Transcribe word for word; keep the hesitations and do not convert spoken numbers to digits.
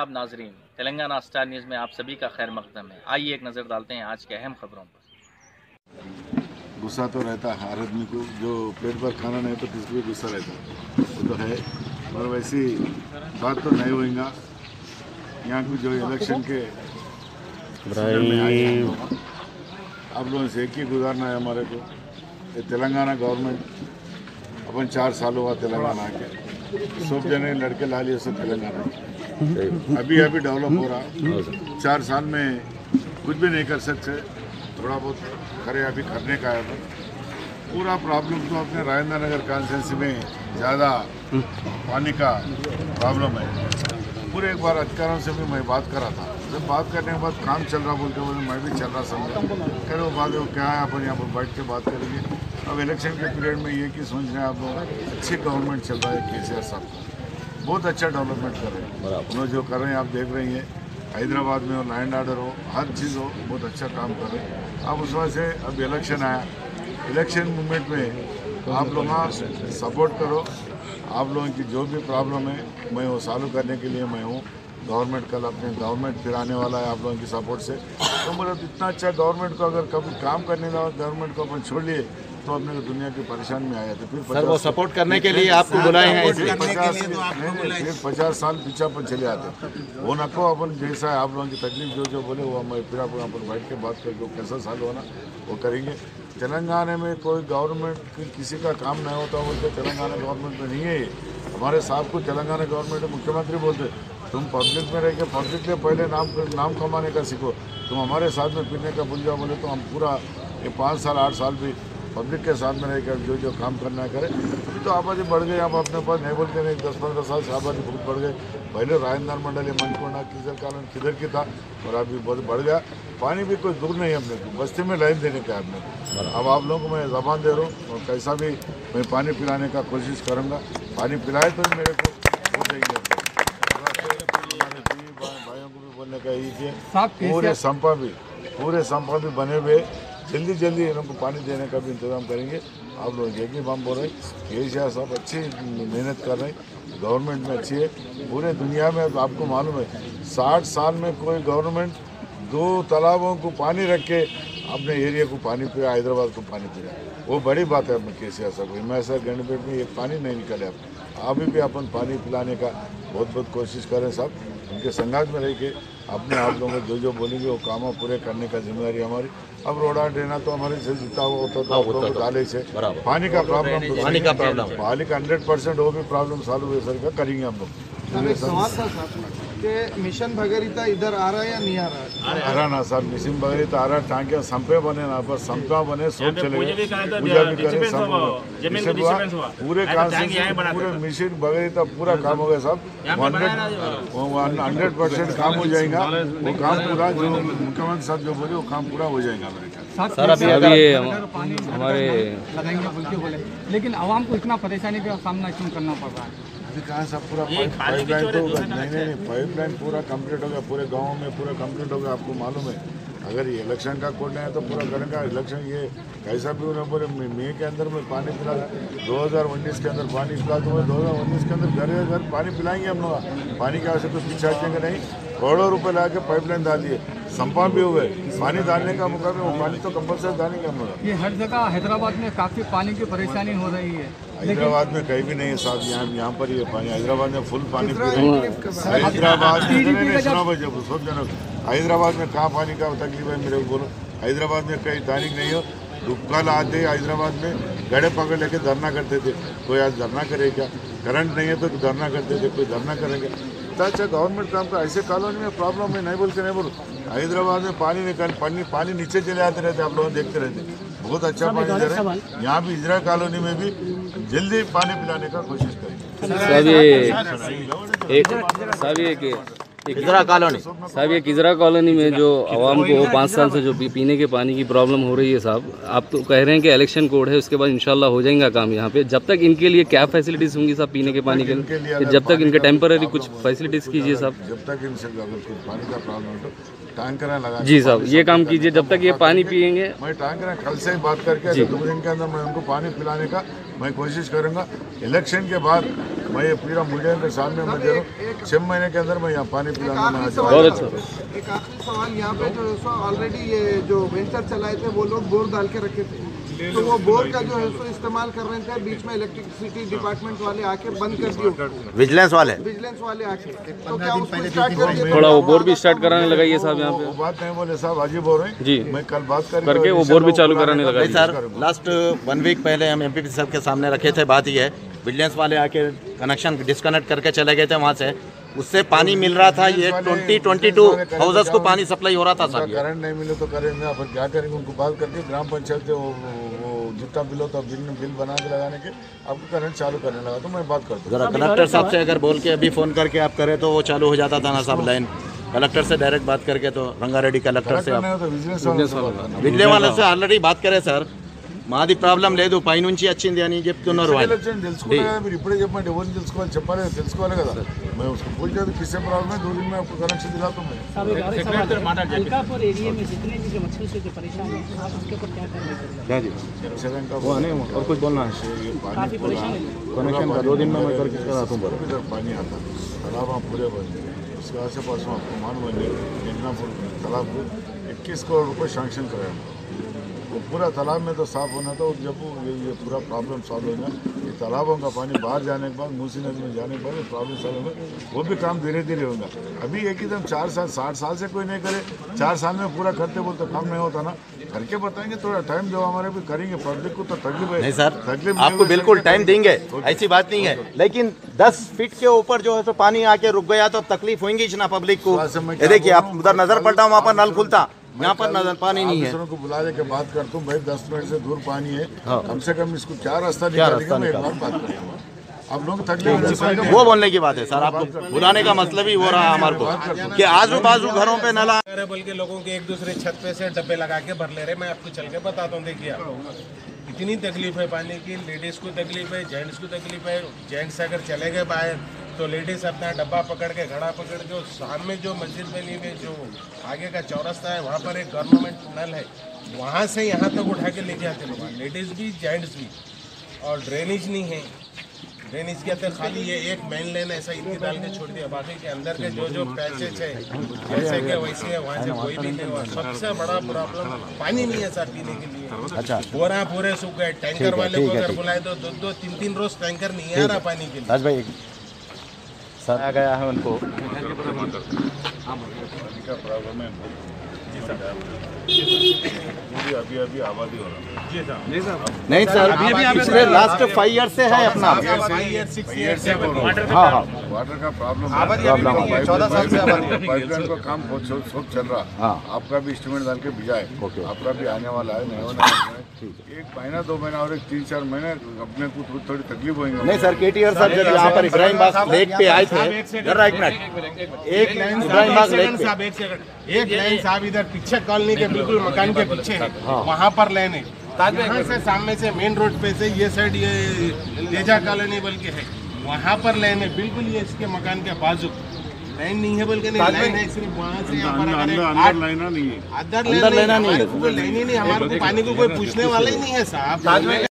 आदाब नाजरीन, Telangana star news में आप सभी का खैर मकदम है। आइए एक नज़र डालते हैं आज के अहम खबरों पर। गुस्सा तो रहता है हर आदमी को, जो पेट भर खाना नहीं तो किसी भी गुस्सा रहता है, वो तो है। और वैसी बात तो नहीं होगा। यहाँ की जो इलेक्शन के में आए हैं हम लोग, आप लोगों से एक ही गुजारना है हमारे को, ये तेलंगाना गवर्नमेंट अपन चार साल हुआ तेलंगाना के, सब जने लड़के ला लिए सब तेलंगाना अभी अभी डेवलप हो रहा। चार साल में कुछ भी नहीं कर सकते, थोड़ा बहुत करे अभी करने का है। पूरा प्रॉब्लम तो अपने राजेंद्र नगर कॉन्स्टिट्यूंसी में ज़्यादा पानी का प्रॉब्लम है। पूरे एक बार अधिकारियों से भी मैं बात करा था, जब बात करने के बाद काम चल रहा बोलते बोले मैं भी चल रहा समझा, कह रहे वो बात वो क्या है, अपन यहाँ पर बैठ के बात करेंगे। अब इलेक्शन के पीरियड में ये कि सोच रहे हैं आप लोग, अच्छी गवर्नमेंट चल रहा है, केसीआर साहब बहुत अच्छा डेवलपमेंट कर रहे हैं। उन्होंने जो कर रहे हैं आप देख रही हैं, हैदराबाद में हो, लैंड ऑर्डर हो, हर चीज़ हो, बहुत अच्छा काम कर रहे हैं। अब उस वजह से अब इलेक्शन आया, इलेक्शन मूवमेंट में आप लोग सपोर्ट करो। आप लोगों की जो भी प्रॉब्लम है मैं वो सॉल्व करने के लिए मैं हूँ। गवर्नमेंट कल अपने गवर्नमेंट फिर आने वाला है आप लोगों की सपोर्ट से। तो मतलब इतना अच्छा गवर्नमेंट को अगर कभी काम करने लगा गवर्नमेंट को अपन छोड़ लिए तो अपने को दुनिया की परेशानी में आया। तो फिर सर वो सपोर्ट करने के लिए आपको बुलाए हैं, फिर पचास फिर पचास साल पीछे अपन चले आते। वो नको अपन जैसा है आप लोगों की तकलीफ जो जो बोले वो मैं फिर अपन अपन बैठ के बात करके कैसा साल होना वो करेंगे। तेलंगाना में कोई गवर्नमेंट किसी का काम नहीं होता बोलते, तेलंगाना गवर्नमेंट में नहीं है ये। हमारे साहब को तेलंगाना गवर्नमेंट मुख्यमंत्री बोलते, तुम पब्लिक में रह के पब्लिक के पहले नाम नाम कमाने का सीखो, तुम हमारे साथ में फिरने का भूल जाओ बोले तो हम पूरा ये पाँच साल आठ साल भी पब्लिक के साथ में रहकर जो जो काम करना है करें। अभी तो आबादी बढ़ गई, आप अपने पास नहीं बोलते नहीं, दस पंद्रह साल से आबादी बहुत बढ़ गई। पहले राजेंद्र मंडल मनकोंडा किधर कालन किधर की था और अभी बहुत बढ़ गया। पानी भी कोई दूर नहीं है अपने को, बस्ती में लाइन देने का है अपने को। अब आप लोगों को मैं जबान दे रहा हूँ और कैसा भी मैं पानी पिलाने का कोशिश करूँगा। पानी पिलाए तो मेरे को हो जाएगी। भाइयों को भी बोलने का यही कि पूरे संपा भी पूरे संपा भी बने हुए जल्दी जल्दी इनको पानी देने का भी इंतजाम करेंगे। आप लोग एक ही बात बोल रहे हैं, केसीआर साहब अच्छी मेहनत कर रहे हैं, गवर्नमेंट में अच्छी है। पूरे दुनिया में आपको मालूम है साठ साल में कोई गवर्नमेंट दो तालाबों को पानी रख के अपने एरिया को पानी पिया, हैदराबाद को पानी पिया, वो बड़ी बात है। अपने केसीआर साहब हिमाचल गणपेट में एक पानी नहीं निकले, आप अभी भी अपन पानी पिलाने का बहुत बहुत कोशिश करें साहब। उनके संगात में रह के अपने आप लोगों को जो जो बोलेंगे वो काम पूरे करने का जिम्मेदारी हमारी। अब रोड़ा देना तो हमारे से जितना हुआ होता तो आप लोगों को डाले से पानी का प्रॉब्लम तो पानी का प्रॉब्लम पानी का हंड्रेड परसेंट वो भी प्रॉब्लम सॉल्व हुए सर का करेंगे हम लोग। मिशन भगीरथ इधर आ रहा है या नहीं आ रहा है? आ रहा ना साहब, मिशन भगीरथ आ रहा, टांकियां संपे बने ना, बस संपा बने सोच चले गए, पूजा भी करें सब पूरे पूरे मिशन भगीरथ पूरा काम हो गया साहब। हंड्रेड परसेंट काम हो जाएगा वो काम पूरा, जो मुख्यमंत्री साहब जो बोले वो काम पूरा हो जाएगा मेरे ख्याल। सर अभी अभी पानी हमारे लगाएंगे बोल के बोले, लेकिन आवाम को इतना परेशानी का सामना क्यों करना पड़ रहा है? कहाँ सब पूरा पाइपलाइन तो नहीं नहीं पाइपलाइन पूरा कंप्लीट हो गया, पूरे गाँव में पूरा कंप्लीट हो गया। आपको मालूम है अगर ये इलेक्शन का कोड नहीं है तो पूरा करेंगे इलेक्शन। ये कैसा भी उन्हें बोले मई के अंदर में पानी पिला, दो हज़ार उन्नीस के अंदर पानी पिला तो दो हज़ार उन्नीस के अंदर घर घर पानी पिलाएंगे हम लोग। पानी की आवश्यकता तो पीछे हटेंगे नहीं, करोड़ों रुपए ला के पाइपलाइन डाल दिए, संपा भी हो गए। पानी डालने का मुकाबले वो पानी तो कंपलसरी डालेंगे हम लोग। ये हर जगह हैदराबाद में काफ़ी पानी की परेशानी हो रही है। हैदराबाद में कहीं भी नहीं है साहब, यहाँ यहाँ पर ये पानी हैदराबाद में फुल पानी पी रहे हैं। हैदराबाद सब जनक हैदराबाद में कहाँ पानी का तकलीफ है मेरे को बोलो। हैदराबाद में कहीं तारीख नहीं हो, कल आते हैदराबाद में गड़े पकड़ लेके धरना करते थे। कोई आज धरना करे क्या? करंट नहीं है तो धरना करते थे, कोई धरना करेंगे। इतना अच्छा गवर्नमेंट काम का ऐसे कॉलोनी में प्रॉब्लम है नहीं बोल के नहीं बोलो। हैदराबाद में पानी निकाल पानी पानी नीचे चले आते रहते, आप लोग देखते रहते, बहुत अच्छा पानी दे रहे हैं। यहाँ भी इजरा कॉलोनी में भी जल्दी पानी पिलाने का कोशिश करेंगे। किजरा कॉलोनी साहब, ये किजरा कॉलोनी में जो आवाम को पाँच साल से जो पी, पीने के पानी की प्रॉब्लम हो रही है साहब, आप तो कह रहे हैं कि इलेक्शन कोड है उसके बाद इंशाल्लाह हो जाएगा काम यहाँ पे। जब तक इनके लिए क्या फैसिलिटीज होंगी साहब पीने के पानी के लिए, जब तक इनके टेम्पररी कुछ फैसिलिटीज कीजिए साहब। जब तक इनसे अगर कुछ पानी का प्रॉब्लम हो तो टैंकर लगा जी साहब, ये काम कीजिए जब तक ये पानी पियेंगे। मैं टैंकर कल से ही बात करके दो दिन के अंदर मैं उनको पानी पिलाने का मैं कोशिश करूंगा। इलेक्शन के बाद मैं ये पूरा मीडिया के सामने मैं दे रहा हूँ, छह महीने के अंदर मैं यहाँ पानी पिलाना मैं बहुत अच्छा। एक आखिरी सवाल, यहाँ पे जो है सो ऑलरेडी ये जो वेंचर चलाए थे वो लोग बोर डाल के रखे थे, तो वो बोर का जो है सो इस्तेमाल कर रहे थे, बीच में इलेक्ट्रिसिटी डिपार्टमेंट वाले आके बंद कर दिए, विजिलेंस वाले विजिलेंस वाले आके, तो क्या उसको स्टार्ट कर दिया? थोड़ा वो बोर भी स्टार्ट कराने लगाइए साहब यहाँ वो पे। बात नहीं बोले साहब, आज ही बोल रहे हैं जी, मैं कल बात करके वो बोर भी चालू कराने लगा। नहीं सर, लास्ट वन वीक पहले हम एमपी साहब के सामने रखे थे, बात ये है विजिलेंस वाले आके कनेक्शन डिस्कनेक्ट करके चले गए थे वहाँ से, उससे पानी मिल रहा था। ये ट्वेंटी ट्वेंटी टू हाउसेस को पानी सप्लाई हो रहा था सर। करंट नहीं मिले तो करेंगे, अब क्या करेंगे, उनको बात करके ग्राम पंचायत से वो वो जितना बिल होता बिल बिल बना के लगाने के आपको करंट चालू करने लगा, तो मैं बात करता हूँ। जरा कलेक्टर साहब से अगर बोल के अभी फ़ोन करके आप करें तो वो चालू हो जाता था ना साहब लाइन। कलेक्टर से डायरेक्ट बात करके तो रंगारेड्डी कलेक्टर से आप बिजली वाले से ऑलरेडी बात करें सर, మాది ప్రాబ్లం లేదు, పైనుంచి వచ్చింది అని చెప్తున్నారు వాళ్ళు. మీరు ఇప్పుడే చెప్పండి, ఎవరిని తెలుసుకోవాలి చెప్పాలి, తెలుసుకోవాలి కదా. మేము उसको पूछ जाते किससे प्रॉब्लम है, दो दिन में आपको कनेक्शन दिलाता हूं मैं। अलकापुर एरिया में जितने भी जो मच्छरों से जो परेशान हैं आप उसके ऊपर क्या कर रहे हैं? क्या जी वो नहीं और कुछ बोलना है, काफी परेशान है कनेक्शन का दो दिन में मैं करके कराता हूँ। इधर पानी आता तालाब वहाँ पूरे बन गए, उसके आस पास में आपको मान बन गए मेघनापुर तालाब को इक्कीस करोड़ रुपये सैंक्शन कराया, वो पूरा तालाब में तो साफ होना था। और जब ये, ये पूरा प्रॉब्लम सॉल्व होगा, ये तालाबों का पानी बाहर जाने के बाद मूसी नदी में जाने के बाद प्रॉब्लम सॉल्व होगा, वो भी काम धीरे धीरे होगा। अभी एक एकदम चार साल साठ साल से कोई नहीं करे, चार साल में पूरा करते बोलते काम नहीं होता ना, करके बताएंगे, थोड़ा टाइम दो हमारे भी करेंगे, पब्लिक को तो तकलीफ है। नहीं सर, तकलीफ आपको बिल्कुल टाइम देंगे, ऐसी बात नहीं है, लेकिन दस फीट के ऊपर जो है तो पानी आके रुक गया तो तकलीफ होंगी ना पब्लिक को। ये देखिए आप उधर नजर पड़ता वहाँ पर नल खुलता, यहाँ पर नजर पानी नहीं है। को बुला लेके बात करता हूँ, भाई दस मिनट से दूर पानी है, हाँ। कम से कम इसको क्या रास्ता क्या निकालेंगे, रास्ता मैं एक बार बात करेंगे। आप लोग तकलीफ वो बोलने की बात है सर, आपको बुलाने का मतलब ही हो रहा है हमारे को कि आजू बाजू घरों पे नला बल्कि लोगों के एक दूसरे छत पे से डब्बे लगा के भर ले रहे। मैं आपको चल के बताता हूँ, देखिए आप इतनी तकलीफ है पानी की, लेडीज को तकलीफ है, जेंट्स को तकलीफ है। जेंट्स अगर चले गए बाहर तो लेडीज अपना डब्बा पकड़ के घड़ा पकड़ के सामने जो मस्जिद बनी हुई जो आगे का चौरस्ता है वहाँ पर एक गवर्नमेंट नल है, वहाँ से यहाँ तक उठा के लेके आते लोग, लेडीज भी जेंट्स भी। और ड्रेनेज नहीं है, ड्रेनेज के अंदर खाली ये एक मेन लेन ऐसा इतनी डाल के छोड़ दिया, बाकी के अंदर के जो जो पैचेज है जैसे के वैसे है, वहाँ से कोई भी नहीं हुआ। सबसे बड़ा प्रॉब्लम पानी नहीं है सर पीने के लिए। अच्छा, पूरा पूरे सूख गए। टैंकर वाले को अगर बुलाए तो दो दो तीन तीन रोज टैंकर नहीं आ रहा पानी के लिए। राज भाई सर आ गया है उनको प्रॉब्लम है, अभी अभी आबादी हो रहा है। नहीं सर, पिछले लास्ट फाइव ईयर से है अपना। हाँ हाँ वाटर का प्रॉब्लम प्रॉब्लम चौदह साल से पाइपलाइन का काम बहुत सब चल रहा। हाँ। आपका भी इंस्ट्रूमेंट डाल के भिजा है, आपका भी आने वाला है, नहीं होना है। एक महीना दो महीना और एक तीन चार महीने अपने को थोड़ी तकलीफ होगी। नहीं सर, केटीआर साहब जब यहाँ पर इब्राहिम बाग लेक पे आए थे, जरा एक मिनट, एक लाइन इब्राहिम बाग लेक पे एक लाइन साहब इधर पीछे कॉलोनी के बिल्कुल मकान के पीछे है, वहाँ पर लाइन है। यहाँ से सामने से मेन रोड पे से ये साइड ये तेजा कॉलोनी बल्कि है, वहाँ पर लाइन है बिल्कुल, ये इसके मकान के बाजू लाइन नहीं है बल्कि नहीं लाइन है सिर्फ वहाँ से यहाँ पर अगर लाइना नहीं है, अंदर लेना नहीं है, कोई लाइन ही नहीं, हमारे को पानी को कोई पूछने वाला ही नहीं है साहब।